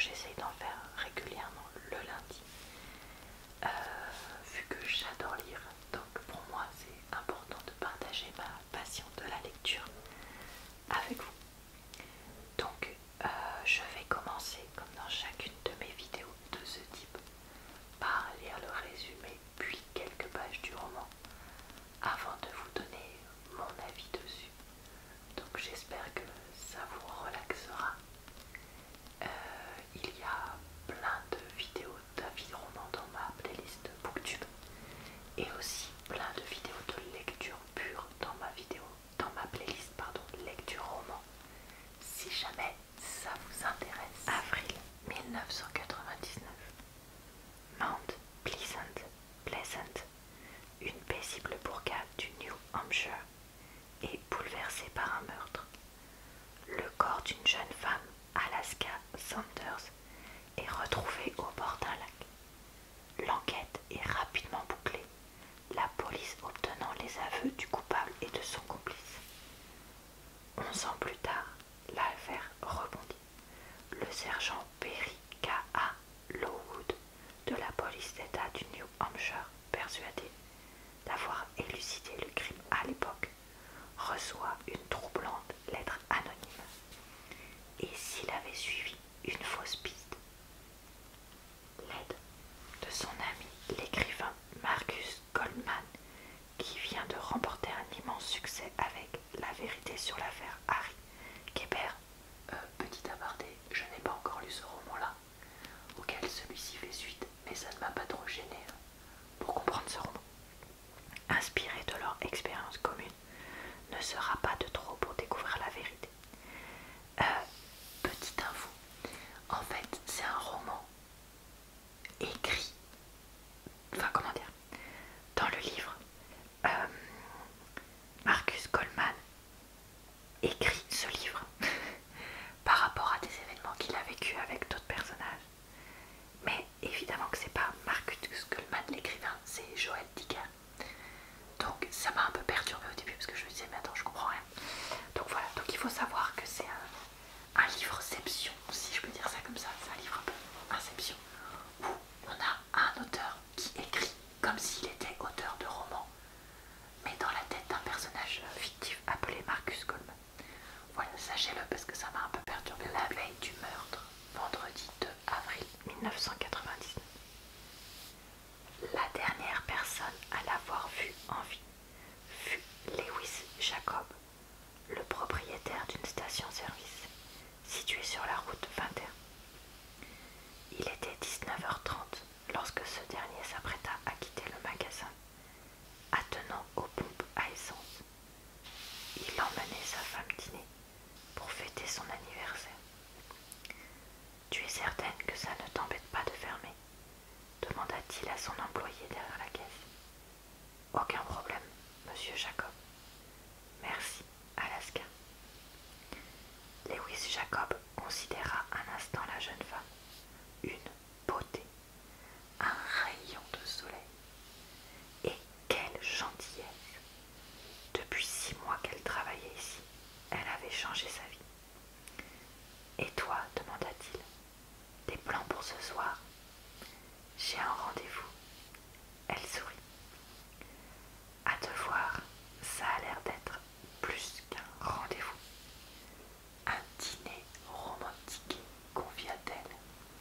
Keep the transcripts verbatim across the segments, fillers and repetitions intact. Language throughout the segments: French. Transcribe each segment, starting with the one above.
j'essaye d'en faire régulièrement le lundi, euh, vu que j'adore lire. Donc pour moi c'est important de partager ma passion de la lecture avec vous. Donc euh, je vais commencer, comme dans chacune de mes vidéos de ce type, par lire le résumé puis quelques pages du roman avant de vous donner mon avis dessus. Donc j'espère que ça vous relaxera. Euh, il y a plein de vidéos d'avis de romans dans ma playlist Booktube et aussi plein de vidéos de lecture pure dans ma vidéo, dans ma playlist pardon, lecture roman. Si jamais ça vous intéresse. Avril mille neuf cent quatre-vingt-dix-neuf. Mount Pleasant, Pleasant, une paisible bourgade du New Hampshire, est bouleversée par un meurtre. Le corps d'une jeune femme, Alaska Sanders, est retrouvé au bord d'un lac. L'enquête est rapidement bouclée, la police obtenant les aveux du coupable et de son complice. Onze ans plus tard, l'affaire rebondit. Le sergent Perry K A Lowood de la police d'État du New Hampshire, persuadé d'avoir élucidé le crime à l'époque, reçoit une troublante lettre anonyme. Et s'il avait suivi une fausse piste? L'aide de son ami l'écrivain Marcus Goldman, qui vient de remporter un immense succès avec La vérité sur l'affaire Harry Kéber. Euh, petit aparté, je n'ai pas encore lu ce roman-là, auquel celui-ci fait suite, mais ça ne m'a pas trop gêné hein, pour comprendre ce roman. Inspiré de leur expérience commune, ne sera pas de trop pour découvrir la vérité. Euh, petite info, en fait c'est un roman écrit, enfin comment dire, dans le livre, euh, Marcus Goldman écrit ce livre par rapport à des événements qu'il a vécu avec d'autres personnages. Mais évidemment que c'est pas Marcus Goldman l'écrivain, c'est Joël Dicker. Donc ça m'a un peu perturbée au début parce que je me disais mais attends je comprends rien. Donc voilà, donc il faut savoir que c'est un, un livreception, si je peux dire ça comme ça, c'est un livre un peu inception, où on a un auteur qui écrit comme s'il était auteur de roman, mais dans la tête d'un personnage fictif appelé Marcus Goldman. Voilà, sachez-le parce que ça m'a un peu perturbé. La veille du meurtre, vendredi deux avril mille neuf cent quatre-vingt-dix-neuf, la dernière personne à l'avoir vu en vie fut Lewis Jacob, le propriétaire d'une station-service située sur la route vingt et un. Il était dix-neuf heures trente lorsque ce dernier s'apprêta à quitter le magasin, attenant aux pompes à essence. Il emmenait sa femme dîner pour fêter son anniversaire. « Tu es certaine que ça ne t'embête pas de fermer ?» demanda-t-il à son employé derrière la caisse. « Aucun problème, monsieur Jacob. Merci, Alaska. » Lewis Jacob considéra un instant la jeune femme. Une beauté, un rayon de soleil. Et quelle gentillesse! Depuis six mois qu'elle travaillait ici, elle avait changé sa vie. « Et toi, demanda-t-il, des plans pour ce soir? J'ai un rendez-vous. » Elle sourit. « À te voir, ça a l'air d'être plus qu'un rendez-vous. Un dîner romantique, confia-t-elle. »«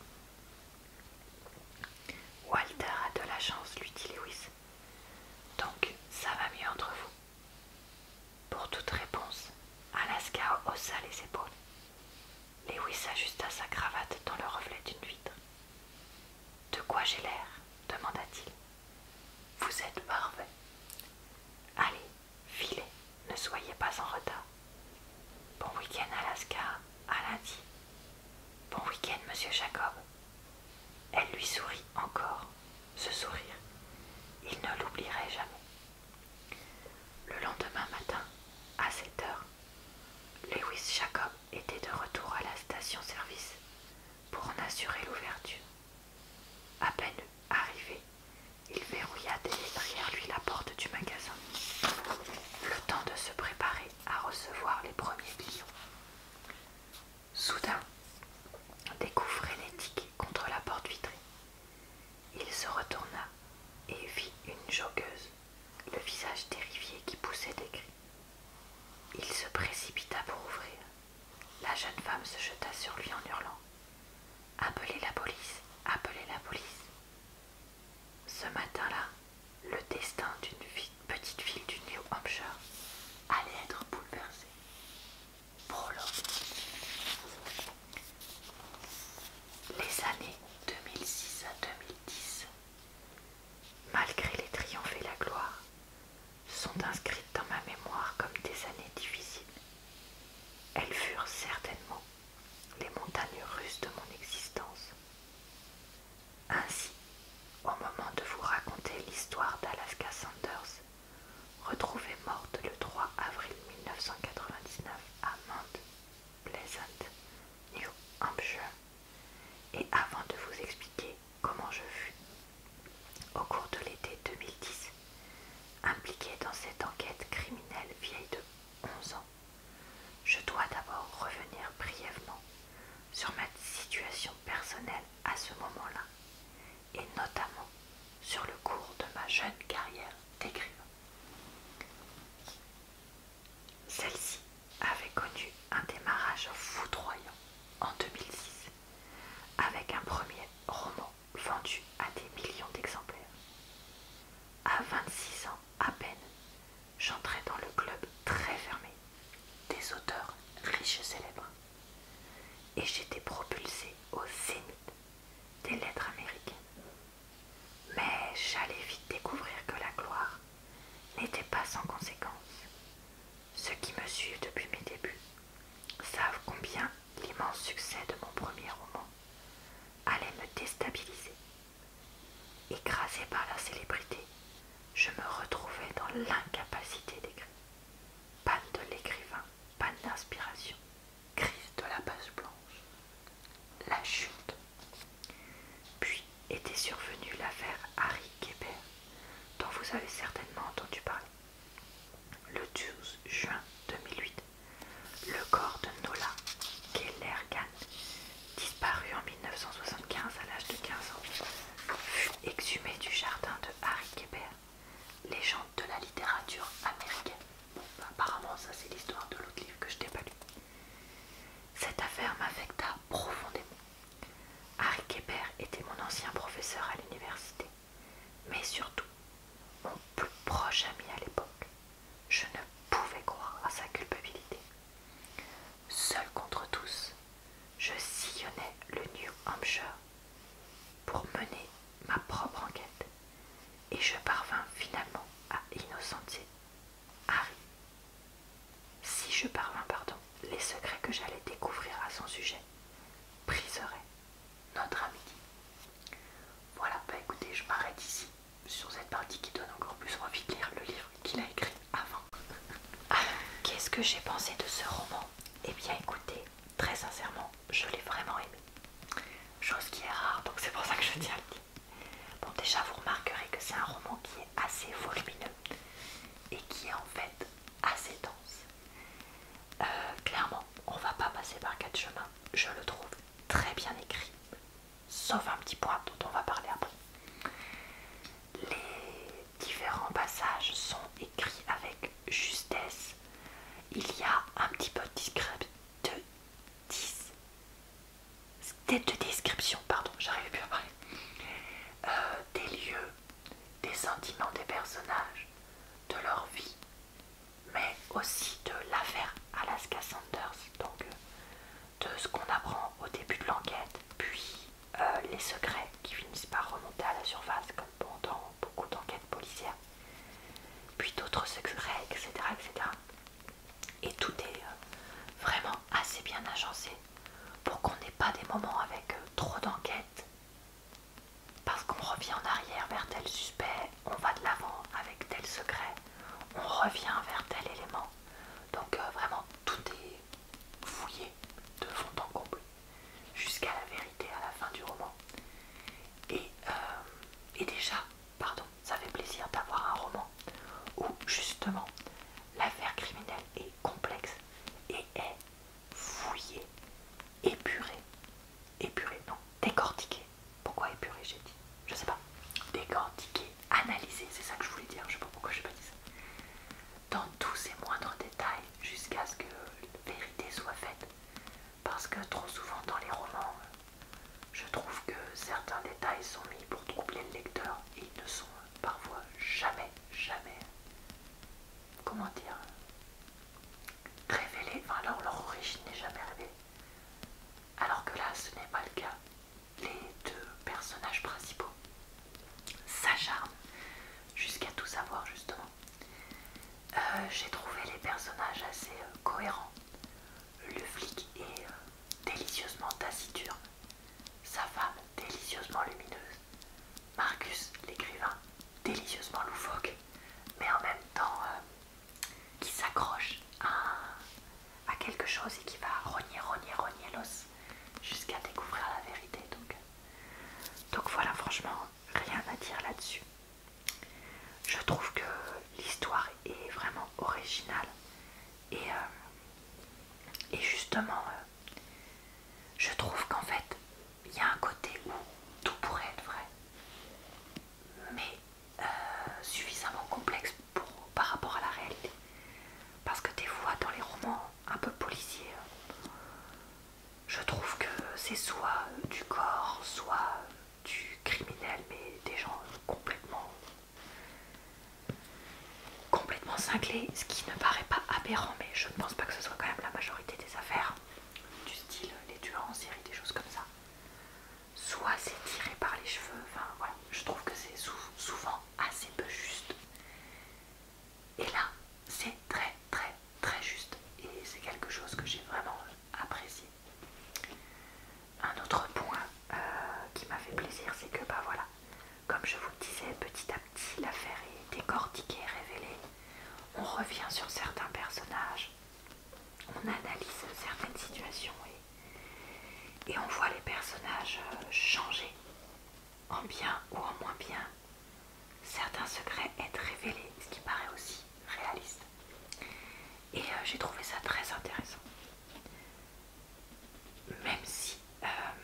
Walter a de la chance, lui dit Lewis. Donc, ça va mieux entre vous. » Pour toute réponse, Alaska haussa les épaules. Lewis ajusta sa cravate dans le reflet d'une vitre. « De quoi j'ai l'air ? demanda-t-il. « Vous êtes parfait. Allez, filez, ne soyez pas en retard. Bon week-end Alaska, à lundi. Bon week-end monsieur Jacob. » Elle lui sourit encore, ce sourire. Il ne l'oublierait jamais. Le lendemain matin, à sept heures, Lewis Jacob était de retour à la station-service pour en assurer l'ouverture. À peine arrivé, il verrouilla derrière lui la porte du magasin, le temps de se préparer à recevoir les premiers clients. Soudain, des coups frénétiques jeta sur lui en hurlant: Appelez la police, appelez la police. Ce matin-là, le destin d'une petite ville du New Hampshire allait être bouleversé. Prologue. Les années deux mille six à deux mille dix, malgré les triomphes et la gloire, sont inscrites dans ma mémoire comme des années difficiles. Elles furent certainement les montagnes russes de mon existence. Ainsi, au moment de vous raconter l'histoire d'Alaska Sanders, retrouvée morte le trois avril mille neuf cent quatre-vingt-dix-neuf à Mount Pleasant, New Hampshire, et avant de vous expliquer comment je fus, au cours de l'été deux mille dix, impliqué dans cette enquête criminelle vieille de onze ans, je dois d'abord revenir brièvement sur ma situation personnelle à ce moment-là, et notamment sur le cours de ma jeune carrière d'écrivain. Celle-ci avait connu un démarrage foudroyant en deux mille six, avec un premier roman vendu à des millions d'exemplaires. À vingt-six ans à peine, j'entrais dans le club très fermé des auteurs riches et célèbres, et j'étais propulsée au zénith des lettres américaines. Mais j'allais vite découvrir que la gloire n'était pas sans conséquences. Ceux qui me suivent depuis mes débuts savent combien l'immense succès de mon premier roman allait me déstabiliser. Écrasé par la célébrité, je me retrouvais dans l'incapacité d'écrire. Panne de l'écrivain, panne d'inspiration, crise de la page blanche, la chute. Puis était survenue l'affaire Harry Kéber, dont vous avez certainement entendu parler. Le douze juin deux mille huit, le corps de Nola Kellergan, disparu en mille neuf cent soixante-quinze à l'âge de quinze ans, fut exhumé du jardin de Harry Kéber, légende de la littérature américaine. Bon, bah, apparemment ça c'est l'histoire de l'autre livre que je n'ai pas lu. Cette affaire m'affecta profondément. Harry Kéber était mon ancien professeur à l'université, mais surtout mon plus proche ami à l'époque. Je ne pouvais croire à sa culpabilité. Seul contre tous, je sillonnais le New Hampshire pour mener ma propre enquête, et je parvins finalement à innocenter Harry. Si je parvins, pardon, les secrets que j'allais découvrir à son sujet briseraient notre amitié. Voilà, bah écoutez, je m'arrête ici sur cette partie qui donne encore plus envie de lire le livre qu'il a écrit avant. Qu'est-ce que j'ai pensé de ce roman? Eh bien écoutez, très sincèrement, je l'ai vraiment aimé. Chose qui est rare, donc c'est pour ça que je tiens à le dire. Bon, déjà vous remarquerez que c'est un roman qui est assez volumineux et qui est en fait assez dense. Euh, clairement, on va pas passer par quatre chemins. Je le trouve très bien écrit, sauf un petit point dont on va parler après. Les différents passages sont écrits avec justesse. Il y a un petit peu de, descrip de, dis de description, pardon, j'arrive plus à parler, euh, des lieux, des sentiments des personnages, de leur vie, mais aussi de l'affaire Alaska Sanders, donc euh, de ce qu'on apprend au début de l'enquête, puis euh, les secrets qui finissent par remonter à la surface, comme pendant beaucoup d'enquêtes policières, puis d'autres secrets, et cetera, et cetera. Et tout est euh, vraiment assez bien agencé pour qu'on n'ait pas des moments avec euh, trop d'enquêtes, parce qu'on revient en arrière vers tel suspect, on va de l'avant avec tel secret, on revient vers tel élément. Donc euh, vraiment tout est fouillé de fond en comble jusqu'à la vérité à la fin du roman. Et, euh, et déjà, pardon, ça fait plaisir d'avoir un roman où justement l'affaire criminelle est complexe et est fouillée, épurée, épurée, non, décortiquée. Pourquoi épurée j'ai dit? Je sais pas. Décortiquée, analysée, c'est ça que je voulais dire, je sais pas pourquoi j'ai pas dit ça. Dans tous ses moindres détails jusqu'à ce que la vérité soit faite. Parce que trop c'est soit euh, du corps, soit euh, du criminel, mais des gens euh, complètement, complètement cinglés, ce qui ne paraît pas aberrant, mais je ne pense pas que ce soit quand même la majorité des affaires, du style euh, les tueurs en série, des choses comme ça. Soit c'est tiré par les cheveux, enfin voilà, je trouve que c'est sou souvent assez peu juste. Et là, c'est très très très juste, et c'est quelque chose que j'ai vraiment apprécié. Un autre point euh, qui m'a fait plaisir, c'est que bah voilà, comme je vous le disais, petit à petit l'affaire est décortiquée, révélée. On revient sur certains personnages, on analyse certaines situations et, et on voit les personnages euh, changer en bien ou en moins bien. Certains secrets être révélés, ce qui paraît aussi réaliste. Et euh, j'ai trouvé ça très intéressant. Même si euh,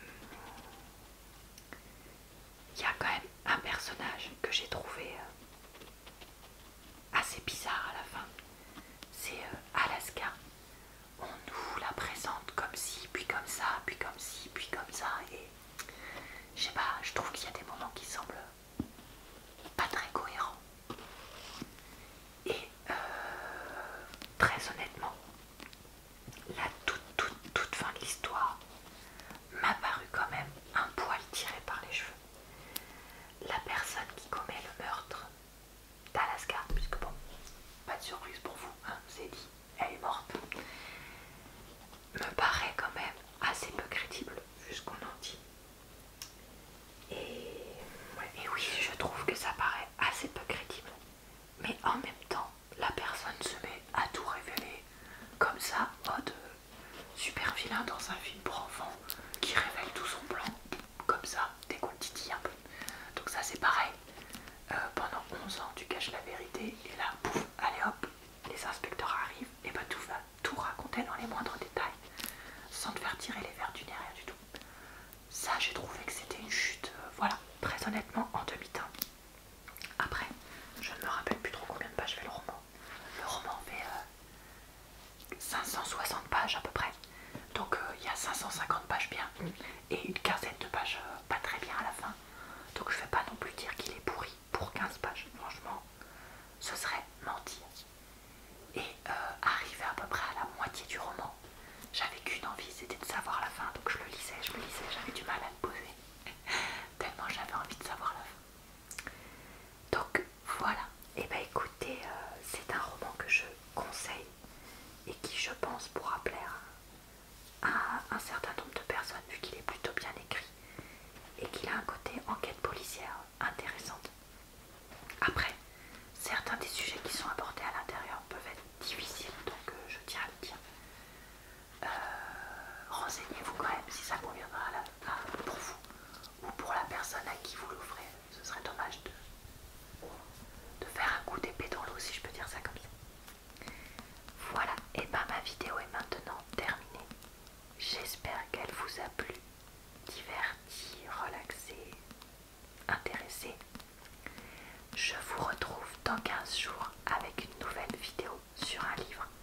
il y a quand même un personnage que j'ai trouvé euh, assez bizarre à la fin. C'est euh, Alaska. On nous la présente comme ci, puis comme ça, puis comme ci, puis comme ça. Et je sais pas, je trouve qu'il y a des moments qui semblent pas très cohérents. Et euh, très honnêtement, la toute toute toute fin de l'histoire m'a paru quand même un poil tiré par les cheveux. La personne qui commet le meurtre d'Alaska, puisque bon, pas de surprise pour vous, hein, c'est dit, elle est morte, me paraît quand même assez peu crédible vu ce qu'on en dit. Et, ouais, et oui, je trouve que ça paraît assez peu crédible. Mais en même temps, la personne se met à tout révéler comme ça, mode super vilain dans un film pour enfants qui révèle tout son plan, comme ça, dès qu'on le titille un peu. Donc ça c'est pareil, euh, pendant onze ans tu caches la vérité et là, pouf, allez hop, les inspecteurs arrivent et bah tout va tout raconter dans les moindres détails, sans te faire tirer les verres du nez, rien du tout. Ça j'ai trouvé que c'était une chute, euh, voilà, très honnêtement en demi-teinte. Après, je ne me rappelle plus trop combien de pages fait le roman. Le roman fait euh, cinq cent soixante pages à peu près. Donc il euh, y a cinq cent cinquante pages bien et une quinzaine de pages euh, pas très bien à la fin. Donc je ne vais pas non plus dire qu'il est pourri pour quinze pages. Franchement, ce serait mentir. Et euh, arrivé à peu près à la moitié du roman, j'avais qu'une envie, c'était de savoir la fin. Donc je le lisais, je le lisais, j'avais du mal à me poser. Tellement j'avais envie de savoir la fin. Donc voilà. Et bah écoutez, euh, c'est un roman que je conseille et qui je pense pourra plaire à un certain nombre de personnes vu qu'il est plutôt bien écrit et qu'il a un côté enquête policière intéressante. Après, certains des sujets qui sont abordés à l'intérieur peuvent être difficiles, donc euh, je tiens à le dire. Euh, renseignez-vous quand même si ça conviendra à la, à, pour vous ou pour la personne à qui vous l'offrez. Ce serait dommage de, de faire un coup d'épée dans l'eau, si je peux dire ça comme ça. Voilà, et ben ma vidéo est maintenant terminée. J'espère qu'elle vous a plu, diverti, relaxé, intéressé. Je vous retrouve dans quinze jours avec une nouvelle vidéo sur un livre